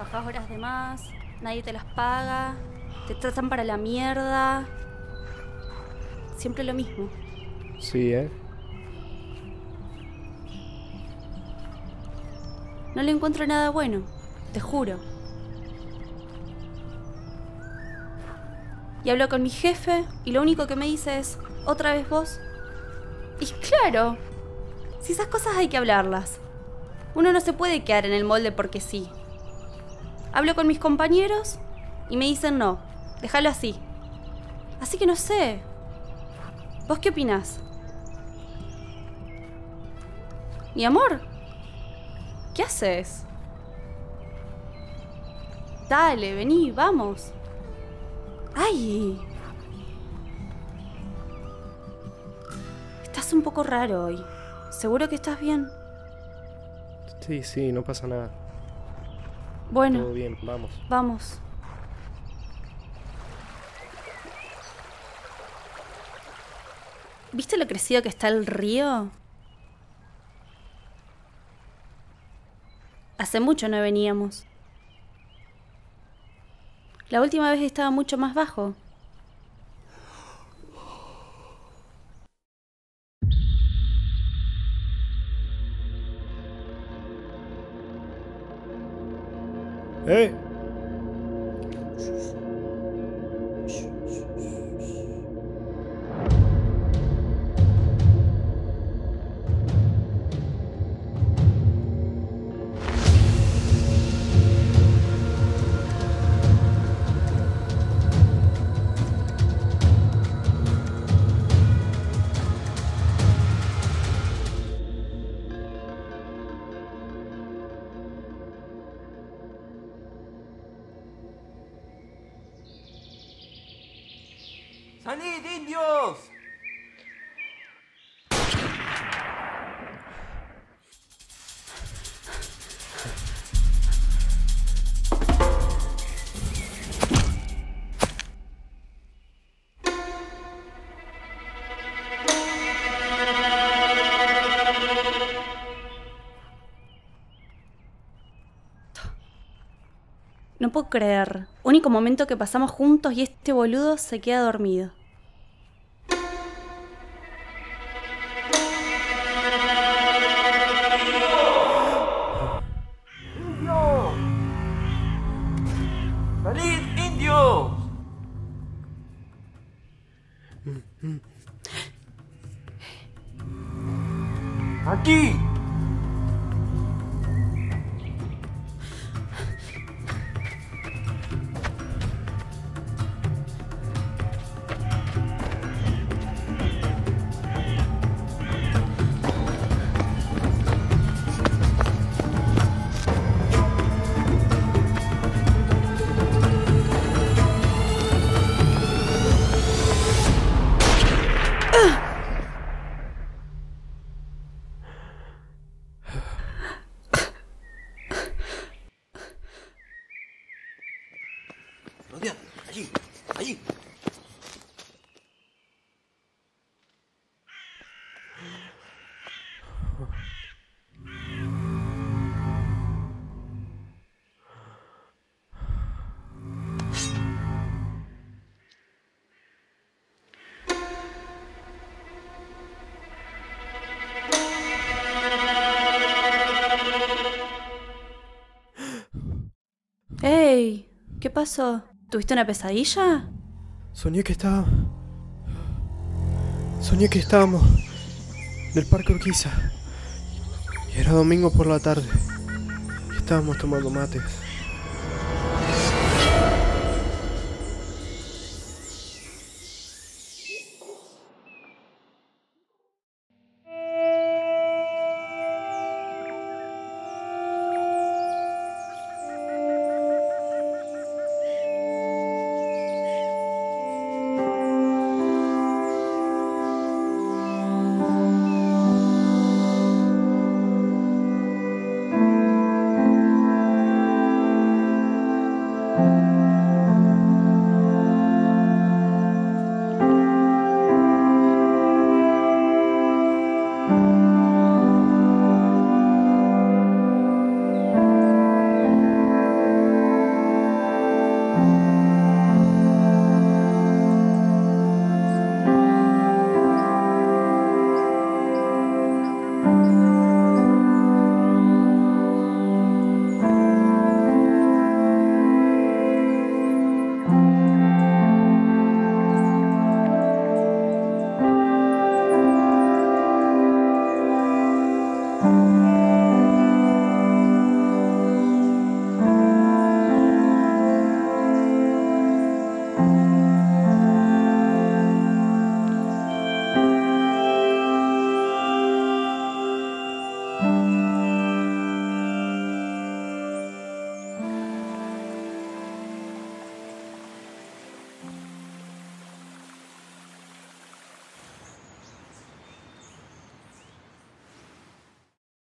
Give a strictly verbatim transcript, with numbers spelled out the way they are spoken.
Trabajás horas de más, nadie te las paga, te tratan para la mierda. Siempre lo mismo. Sí, ¿eh? No le encuentro nada bueno, te juro. Y hablo con mi jefe y lo único que me dice es, ¿otra vez vos? Y claro, si esas cosas hay que hablarlas. Uno no se puede quedar en el molde porque sí. Hablo con mis compañeros y me dicen no, déjalo así. Así que no sé. ¿Vos qué opinás? Mi amor, ¿qué haces? Dale, vení, vamos. ¡Ay! Estás un poco raro hoy. ¿Seguro que estás bien? Sí, sí, no pasa nada. Bueno, Todo bien, vamos. vamos. ¿Viste lo crecido que está el río? Hace mucho no veníamos. La última vez estaba mucho más bajo. ¡Eh! ¡Salid, indios! No puedo creer. Único momento que pasamos juntos y este boludo se queda dormido. ¡Indios! ¡Salid, indios! ¡Aquí! Rodea, allí, allí. ¡Ey! ¿Qué pasó? ¿Tuviste una pesadilla? Soñé que estaba... Soñé que estábamos en el Parque Urquiza. Y era domingo por la tarde. Y estábamos tomando mates.